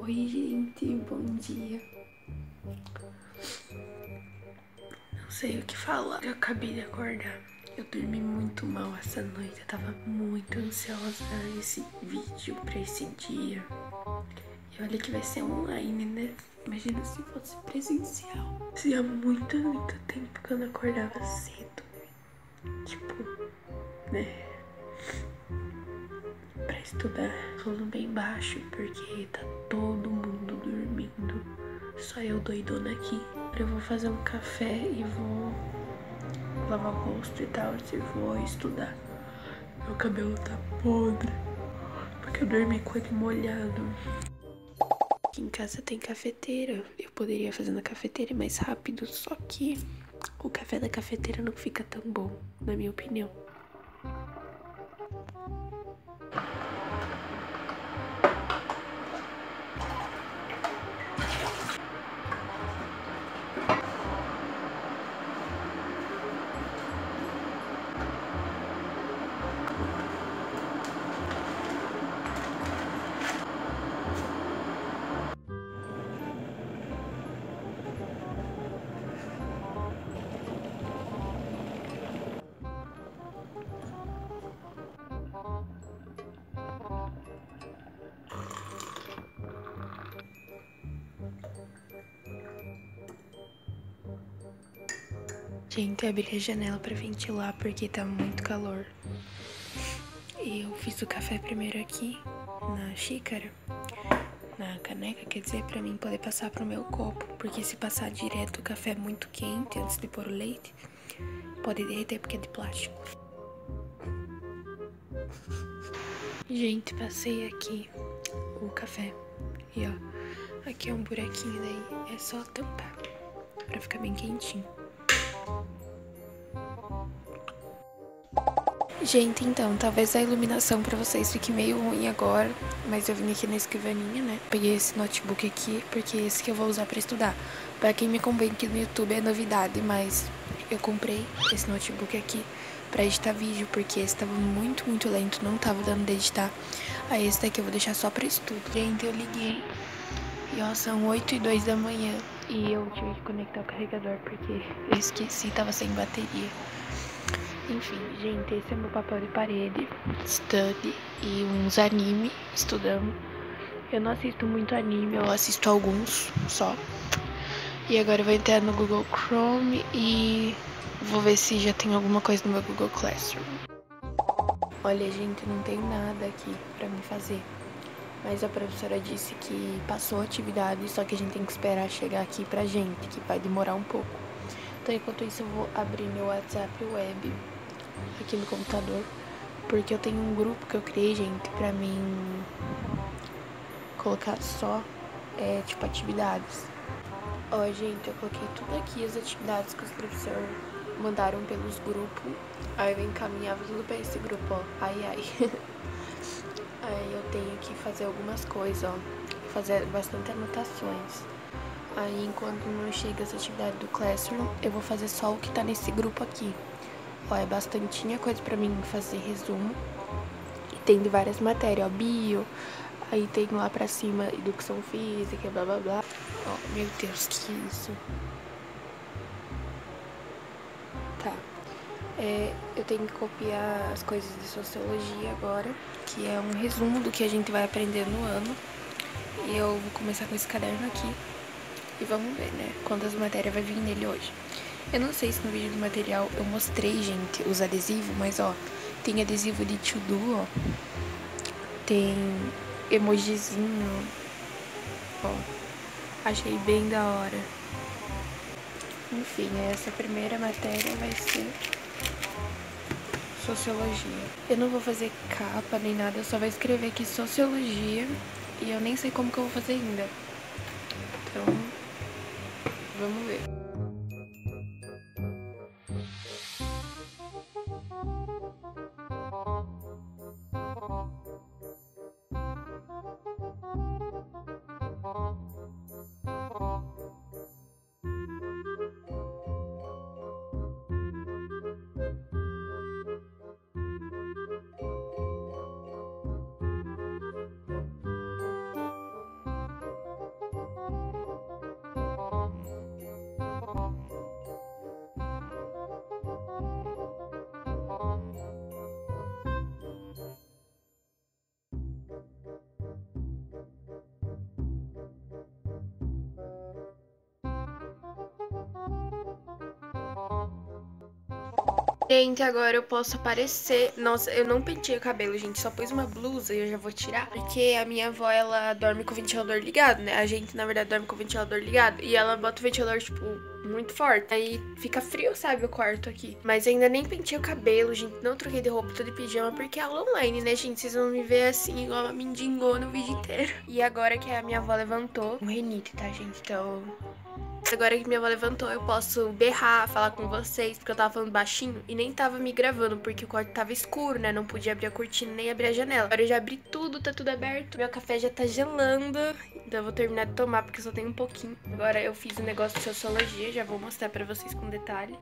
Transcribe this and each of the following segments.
Oi, gente, bom dia. Não sei o que falar. Eu acabei de acordar. Eu dormi muito mal essa noite. Eu tava muito ansiosa esse vídeo pra esse dia. E olha que vai ser online, né? Imagina se fosse presencial. Fazia muito tempo que eu não acordava cedo. Tipo, né? Pra estudar. Sono bem baixo, porque tá todo mundo dormindo. Só eu doidona aqui. Eu vou fazer um café e vou lavar o rosto e tal. E vou estudar. Meu cabelo tá podre, porque eu dormi com ele molhado. Aqui em casa tem cafeteira. Eu poderia fazer na cafeteira mais rápido, só que o café da cafeteira não fica tão bom, na minha opinião. Gente, eu abri a janela pra ventilar porque tá muito calor. E eu fiz o café primeiro aqui, na xícara, na caneca, quer dizer, pra mim poder passar pro meu copo. Porque se passar direto o café muito quente antes de pôr o leite, pode derreter porque é de plástico. Gente, passei aqui o café. E ó, aqui é um buraquinho, daí é só tampar pra ficar bem quentinho. Gente, então, talvez a iluminação pra vocês fique meio ruim agora, mas eu vim aqui na escrivaninha, né? Peguei esse notebook aqui, porque é esse que eu vou usar pra estudar. Pra quem me acompanha aqui no YouTube é novidade, mas eu comprei esse notebook aqui pra editar vídeo, porque esse tava muito lento, não tava dando de editar. Aí esse daqui eu vou deixar só pra estudo. Gente, eu liguei e ó, são 8h02 da manhã e eu tive que conectar o carregador porque eu esqueci, tava sem bateria. Enfim, gente, esse é meu papel de parede, study e uns anime, estudando. Eu não assisto muito anime, eu assisto alguns só. E agora eu vou entrar no Google Chrome e vou ver se já tem alguma coisa no meu Google Classroom. Olha, gente, não tem nada aqui pra mim fazer. Mas a professora disse que passou a atividade, só que a gente tem que esperar chegar aqui pra gente, que vai demorar um pouco. Então, enquanto isso, eu vou abrir meu WhatsApp web aqui no computador, porque eu tenho um grupo que eu criei, gente, pra mim colocar só, tipo, atividades. Ó, gente, eu coloquei tudo aqui, as atividades que os professores mandaram pelos grupos. Aí eu encaminhava tudo pra esse grupo, ó, ai. Aí eu tenho que fazer algumas coisas, ó, fazer bastante anotações. Aí, enquanto não chega essa atividade do Classroom, eu vou fazer só o que tá nesse grupo aqui. Ó, é bastantinha coisa pra mim fazer resumo. E tem de várias matérias, ó, bio. Aí tem lá pra cima educação física, blá blá blá. Ó, meu Deus, que isso? Tá. Eu tenho que copiar as coisas de sociologia agora, que é um resumo do que a gente vai aprender no ano. E eu vou começar com esse caderno aqui. E vamos ver, né, quantas matérias vai vir nele hoje. Eu não sei se no vídeo do material eu mostrei, gente, os adesivos, mas ó, tem adesivo de to-do, ó. Tem emojizinho, ó. Achei bem da hora. Enfim, essa primeira matéria vai ser sociologia. Eu não vou fazer capa nem nada, eu só vou escrever aqui sociologia. E eu nem sei como que eu vou fazer ainda. Então, vamos ver. Gente, agora eu posso aparecer. Nossa, eu não pentei o cabelo, gente. Só pus uma blusa e eu já vou tirar. Porque a minha avó, ela dorme com o ventilador ligado, né? A gente, na verdade, dorme com o ventilador ligado. E ela bota o ventilador, tipo, muito forte. Aí fica frio, sabe, o quarto aqui. Mas ainda nem pentei o cabelo, gente. Não troquei de roupa, tô de pijama. Porque é aula online, né, gente? Vocês vão me ver assim, igual uma mendigona o vídeo inteiro. E agora que a minha avó levantou, um renite, tá, gente? Então... Agora que minha avó levantou, eu posso berrar, falar com vocês, porque eu tava falando baixinho e nem tava me gravando, porque o quarto tava escuro, né? Não podia abrir a cortina nem abrir a janela. Agora eu já abri tudo, tá tudo aberto. Meu café já tá gelando, então eu vou terminar de tomar, porque eu só tenho um pouquinho. Agora eu fiz um negócio de sociologia, já vou mostrar pra vocês com detalhe.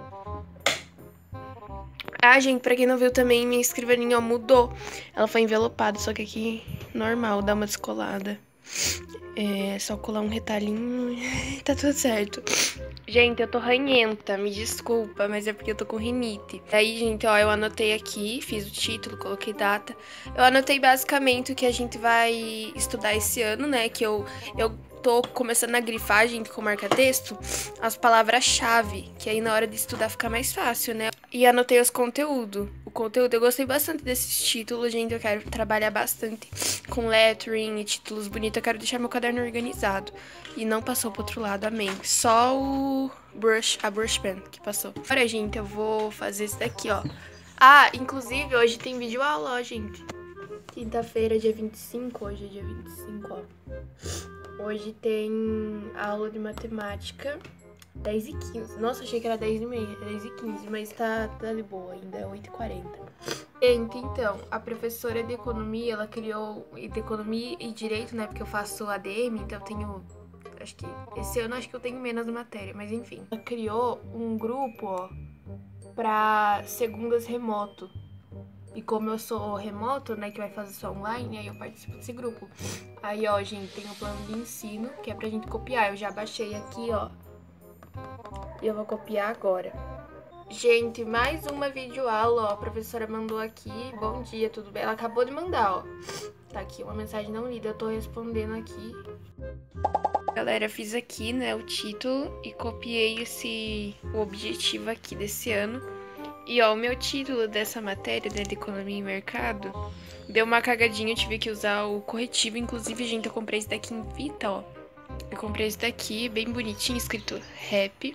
Ah, gente, pra quem não viu também, minha escrivaninha, ó, mudou. Ela foi envelopada, só que aqui, normal, dá uma descolada. É só colar um retalhinho e tá tudo certo. Gente, eu tô ranhenta, me desculpa, mas é porque eu tô com rinite. Aí, gente, ó, eu anotei aqui, fiz o título, coloquei data. Eu anotei basicamente o que a gente vai estudar esse ano, né? Que eu tô começando a grifar, gente, com marca-texto, as palavras-chave, que aí na hora de estudar fica mais fácil, né? E anotei os conteúdos. O conteúdo, eu gostei bastante desses títulos, gente, eu quero trabalhar bastante com lettering e títulos bonitos, eu quero deixar meu caderno organizado. E não passou pro outro lado, amém. Só a brush pen que passou. Agora, gente, eu vou fazer esse daqui, ó. Ah, inclusive, hoje tem vídeo aula, ó, gente. Quinta-feira, dia 25, hoje é dia 25, ó. Hoje tem aula de matemática, 10h15. Nossa, achei que era 10h30, é 10h15, mas tá de boa ainda, é 8h40. Gente, então, a professora de economia, ela criou, de economia e direito, né, porque eu faço ADM, então eu tenho, acho que, esse ano acho que eu tenho menos matéria, mas enfim. Ela criou um grupo, ó, pra segundas remoto. E como eu sou remoto, né, que vai fazer só online, aí eu participo desse grupo. Aí, ó, gente, tem um plano de ensino, que é pra gente copiar. Eu já baixei aqui, ó. E eu vou copiar agora. Gente, mais uma videoaula, ó. A professora mandou aqui. Bom dia, tudo bem? Ela acabou de mandar, ó. Tá aqui uma mensagem não lida, eu tô respondendo aqui. Galera, fiz aqui, né, o título e copiei o objetivo aqui desse ano. E ó, o meu título dessa matéria, né, de economia e mercado, deu uma cagadinha, eu tive que usar o corretivo. Inclusive, gente, eu comprei esse daqui em fita, ó. Eu comprei esse daqui, bem bonitinho, escrito rap.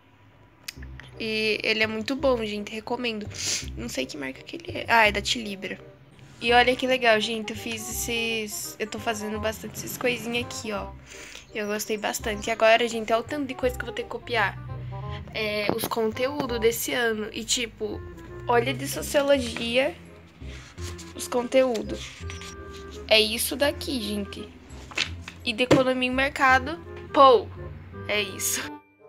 E ele é muito bom, gente, recomendo. Não sei que marca que ele é. Ah, é da Tilibra. E olha que legal, gente, eu fiz eu tô fazendo bastante essas coisinhas aqui, ó. Eu gostei bastante. E agora, gente, olha o tanto de coisa que eu vou ter que copiar. Os conteúdos desse ano. E tipo, olha de sociologia os conteúdos. É isso daqui, gente. E de economia e mercado, pô, é isso.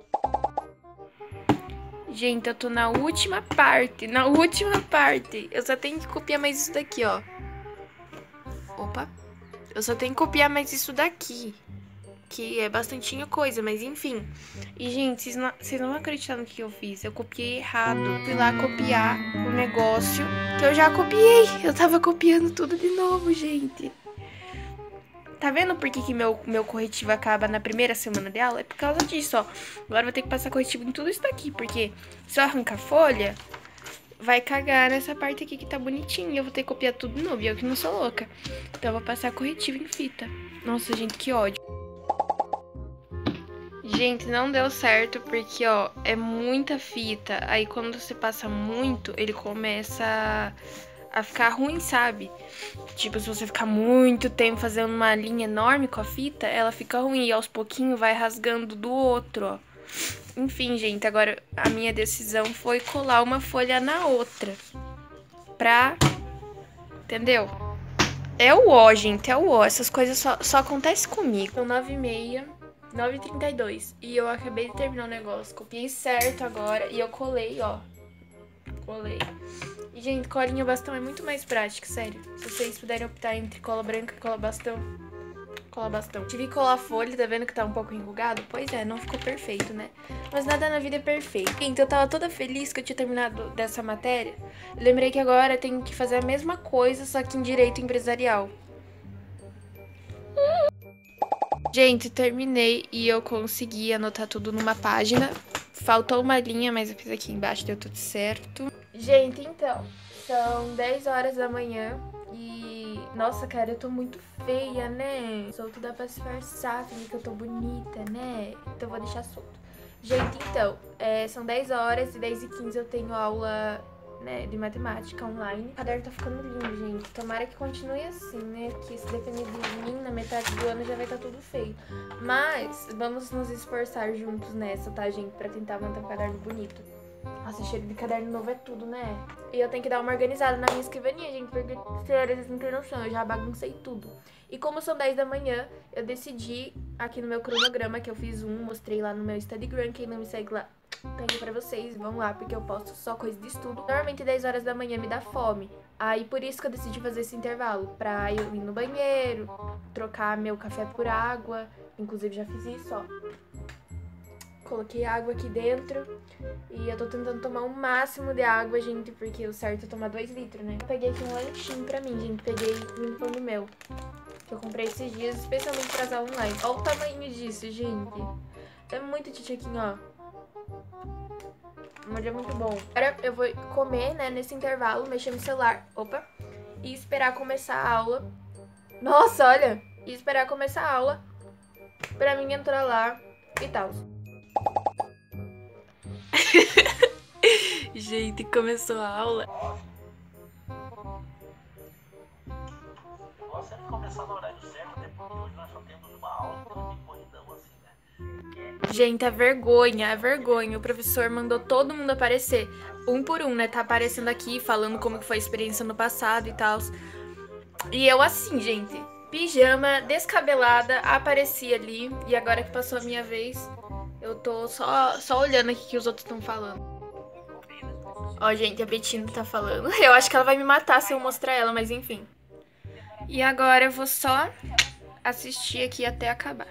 Gente, eu tô na última parte. Na última parte. Eu só tenho que copiar mais isso daqui, ó. Opa. Eu só tenho que copiar mais isso daqui. Que é bastantinha coisa, mas enfim. E, gente, vocês não vão acreditar no que eu fiz. Eu copiei errado. Fui lá copiar o negócio que eu já copiei. Eu tava copiando tudo de novo, gente. Tá vendo por que meu corretivo acaba na primeira semana de aula? É por causa disso, ó. Agora eu vou ter que passar corretivo em tudo isso daqui, porque se eu arrancar folha, vai cagar nessa parte aqui que tá bonitinha. Eu vou ter que copiar tudo de novo, e eu que não sou louca. Então eu vou passar corretivo em fita. Nossa, gente, que ódio. Gente, não deu certo porque, ó, é muita fita. Aí quando você passa muito, ele começa a ficar ruim, sabe? Tipo, se você ficar muito tempo fazendo uma linha enorme com a fita, ela fica ruim e aos pouquinhos vai rasgando do outro, ó. Enfim, gente, agora a minha decisão foi colar uma folha na outra. Entendeu? É o ó, gente, é o ó. Essas coisas só acontecem comigo. São 9h30, 9h32. E eu acabei de terminar o negócio. Copiei certo agora e eu colei, ó. Colei. E, gente, colinha bastão é muito mais prática, sério. Se vocês puderem optar entre cola branca e cola bastão, cola bastão. Tive que colar a folha, tá vendo que tá um pouco enrugado? Pois é, não ficou perfeito, né? Mas nada na vida é perfeito. Então eu tava toda feliz que eu tinha terminado dessa matéria. Eu lembrei que agora eu tenho que fazer a mesma coisa, só que em direito empresarial. Gente, terminei e eu consegui anotar tudo numa página. Faltou uma linha, mas eu fiz aqui embaixo, deu tudo certo. Gente, então, são 10 horas da manhã e... Nossa, cara, eu tô muito feia, né? Solto dá pra disfarçar, finge que eu tô bonita, né? Então eu vou deixar solto. Gente, então, são 10 horas e 10h15 eu tenho aula, né, de matemática online. O caderno tá ficando lindo, gente. Tomara que continue assim, né? Porque se depender de mim, na metade do ano já vai estar tudo feio. Mas vamos nos esforçar juntos nessa, tá, gente? Pra tentar manter um caderno bonito. Nossa, cheiro de caderno novo é tudo, né? E eu tenho que dar uma organizada na minha escrivaninha, gente, porque, sério, vocês não têm noção, eu já baguncei tudo. E como são 10 da manhã, eu decidi, aqui no meu cronograma, que eu fiz mostrei lá no meu Instagram, quem não me segue lá, tá aí pra vocês, vão lá, porque eu posto só coisa de estudo. Normalmente 10 horas da manhã me dá fome, aí por isso que eu decidi fazer esse intervalo, pra eu ir no banheiro, trocar meu café por água, inclusive já fiz isso, ó. Coloquei água aqui dentro e eu tô tentando tomar o máximo de água, gente, porque o certo é tomar 2 litros, né? Eu peguei aqui um lanchinho pra mim, gente, peguei um pão do meu, que eu comprei esses dias, especialmente pra usar online. Olha o tamanho disso, gente. É muito tchutchuquinho, ó. Mas é muito bom. Agora eu vou comer, né, nesse intervalo, mexer no celular, opa, e esperar começar a aula. Nossa, olha! E esperar começar a aula pra mim entrar lá e tal. Gente, começou a aula. Nossa, ele começar no horário certo, né? Porque hoje nós só temos uma aula, então tem corridão assim, né? Gente, é vergonha, é vergonha. O professor mandou todo mundo aparecer, um por um, né? Tá aparecendo aqui, falando como que foi a experiência no passado e tal. E eu assim, gente, pijama, descabelada, apareci ali. E agora que passou a minha vez, eu tô só olhando aqui o que os outros estão falando. Ó, gente, a Betina tá falando. Eu acho que ela vai me matar se eu mostrar ela, mas enfim. E agora eu vou só assistir aqui até acabar.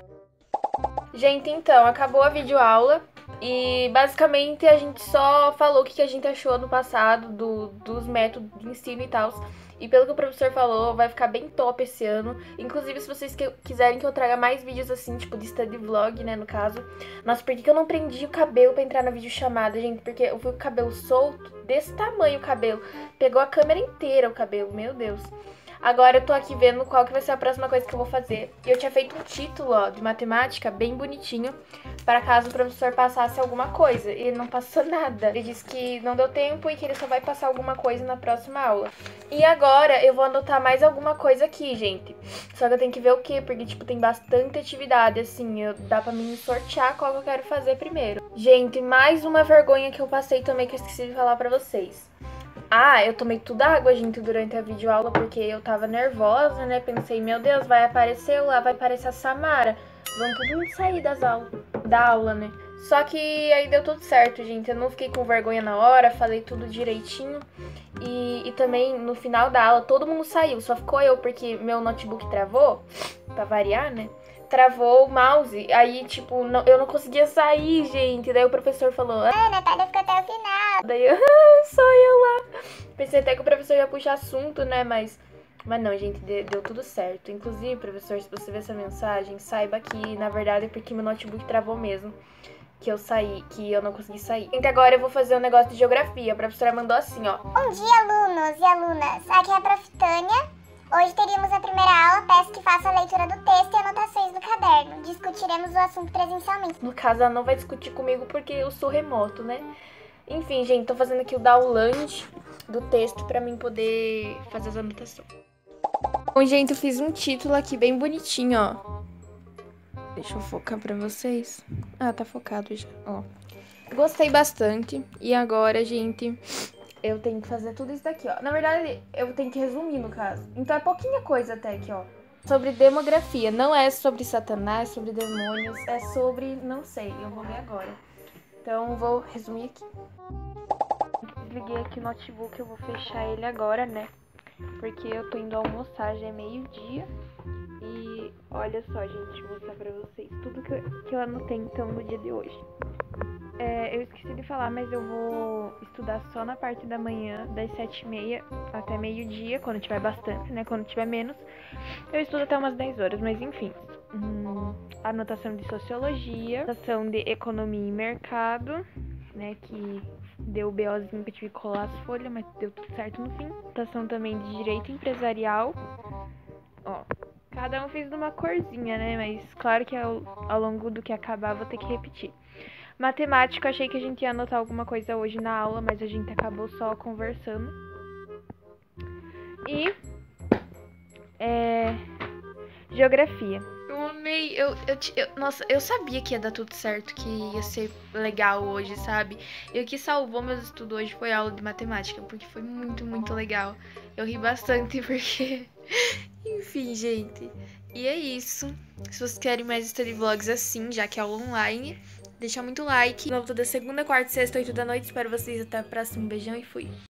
Gente, então, acabou a videoaula e basicamente a gente só falou o que a gente achou no passado dos métodos de ensino e tal. E pelo que o professor falou, vai ficar bem top esse ano. Inclusive, se vocês quiserem que eu traga mais vídeos assim, tipo de study vlog, né, no caso. Nossa, por que eu não prendi o cabelo pra entrar na videochamada, gente? Porque eu fui com o cabelo solto, desse tamanho o cabelo. Pegou a câmera inteira o cabelo, meu Deus. Agora eu tô aqui vendo qual que vai ser a próxima coisa que eu vou fazer. Eu tinha feito um título, ó, de matemática, bem bonitinho, para caso o professor passasse alguma coisa. E ele não passou nada. Ele disse que não deu tempo e que ele só vai passar alguma coisa na próxima aula. E agora eu vou anotar mais alguma coisa aqui, gente. Só que eu tenho que ver o quê? Porque, tipo, tem bastante atividade, assim. Dá pra mim sortear qual que eu quero fazer primeiro. Gente, mais uma vergonha que eu passei também que eu esqueci de falar pra vocês. Ah, eu tomei tudo água, gente, durante a videoaula, porque eu tava nervosa, né? Pensei, meu Deus, vai aparecer lá, vai aparecer a Samara. Vão tudo sair da aula, né? Só que aí deu tudo certo, gente. Eu não fiquei com vergonha na hora, falei tudo direitinho. E também, no final da aula, todo mundo saiu. Só ficou eu, porque meu notebook travou, pra variar, né? Travou o mouse, aí, tipo, eu não conseguia sair, gente. Daí o professor falou, ah, Natália ficou até o final. Daí eu, só eu lá. Pensei até que o professor ia puxar assunto, né, mas não, gente, deu tudo certo. Inclusive, professor, se você ver essa mensagem, saiba que, na verdade, é porque meu notebook travou mesmo. Que eu não consegui sair. Então agora eu vou fazer um negócio de geografia. A professora mandou assim, ó. Bom dia, alunos e alunas. Aqui é a Prof. Tânia. Hoje teríamos a primeira aula, peço que faça a leitura do texto e anotações do caderno. Discutiremos o assunto presencialmente. No caso, ela não vai discutir comigo porque eu sou remoto, né? Enfim, gente, tô fazendo aqui o download do texto pra mim poder fazer as anotações. Bom, gente, eu fiz um título aqui bem bonitinho, ó. Deixa eu focar pra vocês. Ah, tá focado já, ó. Gostei bastante. E agora, gente, eu tenho que fazer tudo isso daqui, ó. Na verdade, eu tenho que resumir, no caso. Então é pouquinha coisa até aqui, ó. Sobre demografia. Não é sobre Satanás, sobre demônios. É sobre... não sei, eu vou ver agora. Então, vou resumir aqui. Desliguei aqui o notebook, eu vou fechar ele agora, né? Porque eu tô indo almoçar, já é meio-dia. E olha só, gente, vou mostrar pra vocês tudo que eu anotei, então, no dia de hoje. Eu esqueci de falar, mas eu vou estudar só na parte da manhã, das 7h30 até meio-dia, quando tiver bastante, né? Quando tiver menos, eu estudo até umas 10 horas, mas enfim. anotação de sociologia, anotação de economia e mercado, né, que deu BOzinho que eu tive que colar as folhas, mas deu tudo certo no fim. Anotação também de direito empresarial. Ó, cada um fez de uma corzinha, né, mas claro que ao longo do que acabar vou ter que repetir. Matemática, achei que a gente ia anotar alguma coisa hoje na aula, mas a gente acabou só conversando. E geografia. Eu amei, nossa, eu sabia que ia dar tudo certo, que ia ser legal hoje, sabe? E o que salvou meus estudos hoje foi a aula de matemática, porque foi muito, muito legal. Eu ri bastante porque... Enfim, gente. E é isso. Se vocês querem mais study vlogs assim, já que é aula online, deixa muito like. Novo toda segunda, quarta, sexta, 8 da noite. Espero vocês até a próxima. Um beijão e fui.